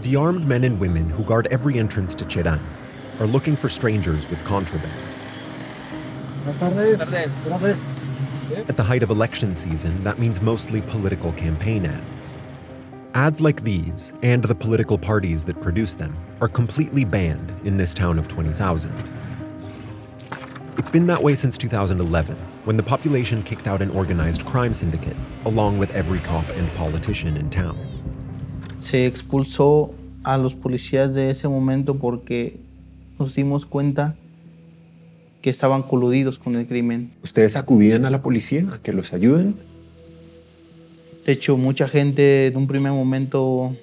The armed men and women who guard every entrance to Cherán are looking for strangers with contraband. At the height of election season, that means mostly political campaign ads. Ads like these, and the political parties that produce them, are completely banned in this town of 20,000. It's been that way since 2011, when the population kicked out an organized crime syndicate, along with every cop and politician in town. Se expulsó a los policías de ese momento porque nos dimos cuenta que estaban coludidos con el crimen. ¿Ustedes acudían a la policía a que los ayuden? De hecho, mucha gente en un primer momento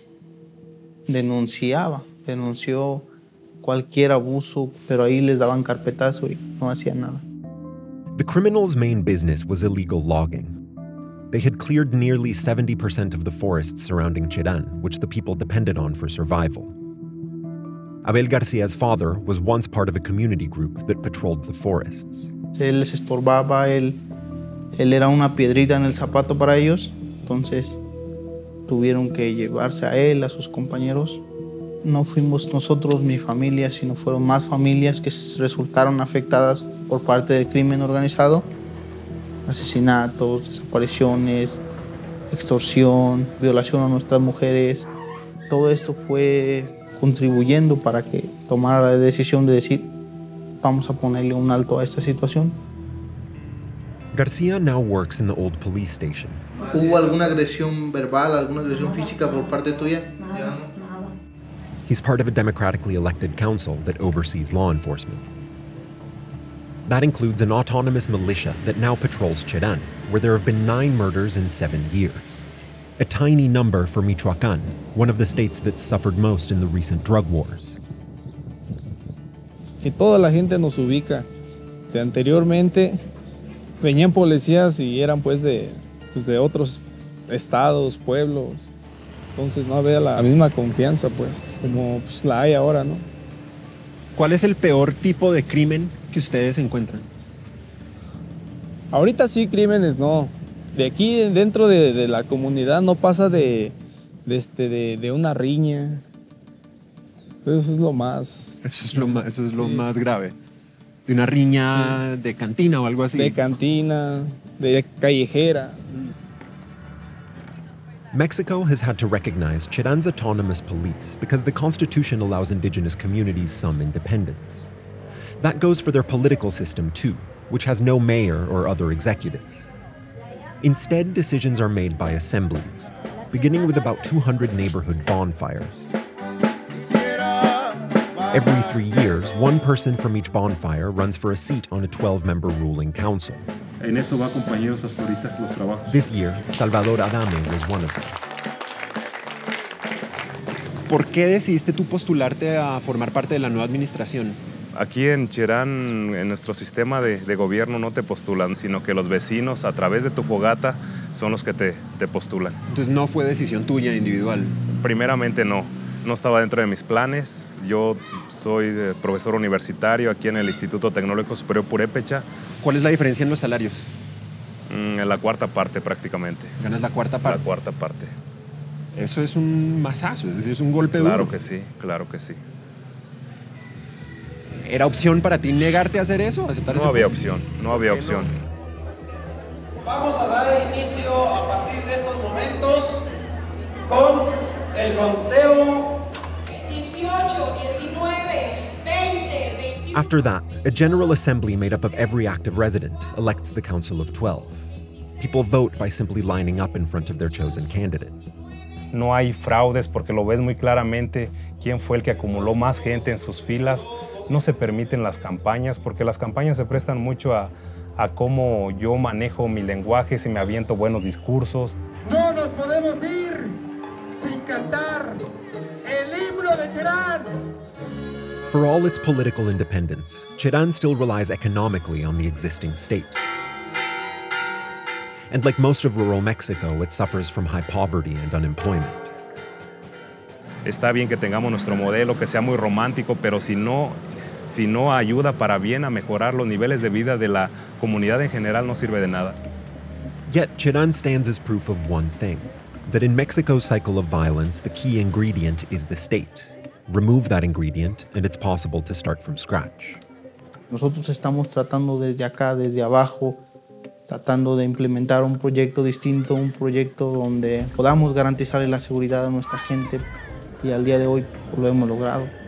denunció cualquier abuso, pero ahí les daban carpetazo y no hacían nada. The criminals' main business was illegal logging. They had cleared nearly 70% of the forests surrounding Cherán, which the people depended on for survival. Abel Garcia's father was once part of a community group that patrolled the forests. Él les estorbaba, él era una piedrita en el zapato para ellos, entonces tuvieron que llevarse a él, a sus compañeros. No fuimos nosotros, mi familia, sino fueron más familias que resultaron afectadas por parte del crimen organizado. Asesinatos, desapariciones, extorsión, violación a nuestras mujeres. Todo esto fue contribuyendo para que tomara la decisión de decir, vamos a ponerle un alto a esta situación. Garcia now works in the old police station. ¿Hubo alguna agresión verbal, alguna agresión física por parte tuya? He's part of a democratically elected council that oversees law enforcement. That includes an autonomous militia that now patrols Cherán, where there have been 9 murders in 7 years. A tiny number for Michoacán, one of the states that's suffered most in the recent drug wars. Que toda la gente nos ubica. Anteriormente venían policías y eran pues de otros estados, pueblos. Entonces no había la misma confianza pues, como pues, la hay ahora, ¿no? ¿Cuál es el peor tipo de crimen que ustedes encuentran? Ahorita sí, crímenes no. De aquí dentro de la comunidad no pasa de una riña. Eso es lo más... Eso es lo más grave. De una riña de cantina o algo así. De cantina, de callejera. Mexico has had to recognize Cherán's autonomous police because the Constitution allows indigenous communities some independence. That goes for their political system too, which has no mayor or other executives. Instead, decisions are made by assemblies, beginning with about 200 neighborhood bonfires. Every 3 years, one person from each bonfire runs for a seat on a 12-member ruling council. En eso va, compañeros, hasta ahorita los trabajos. This year, Salvador Adame was one of them. ¿Por qué decidiste tú postularte a formar parte de la nueva administración? Aquí en Cherán, en nuestro sistema de gobierno, no te postulan, sino que los vecinos, a través de tu fogata, son los que te postulan. Entonces no fue decisión tuya individual. Primeramente no estaba dentro de mis planes. Yo soy profesor universitario aquí en el Instituto Tecnológico Superior Purépecha. ¿Cuál es la diferencia en los salarios? En la cuarta parte prácticamente. ¿Ganas la cuarta parte? La cuarta parte. Eso es un mazazo, es decir, es un golpe duro. Claro que sí, claro que sí. ¿Era opción para ti negarte a hacer eso? ¿Aceptar no había opción, no había opción. Vamos a dar inicio a partir de estos momentos con el conteo. 18, 19, 20, 21. After that, a general assembly made up of every active resident elects the Council of 12. People vote by simply lining up in front of their chosen candidate. No hay fraudes porque lo ves muy claramente quién fue el que acumuló más gente en sus filas. No se permiten las campañas porque las campañas se prestan mucho a cómo yo manejo mi lenguaje, si me aviento buenos discursos. No nos podemos ir sin cantar el himno de Cherán. For all its political independence, Cherán still relies economically on the existing state. And like most of rural Mexico, it suffers from high poverty and unemployment. Está bien que tengamos nuestro modelo, que sea muy romántico, pero si no ayuda para bien a mejorar los niveles de vida de la comunidad en general, no sirve de nada. Yet Cherán stands as proof of one thing. that in Mexico's cycle of violence, the key ingredient is the state. Remove that ingredient, and it's possible to start from scratch. Nosotros estamos tratando desde acá, desde abajo, tratando de implementar un proyecto distinto, un proyecto donde podamos garantizarle la seguridad a nuestra gente, y al día de hoy lo hemos logrado.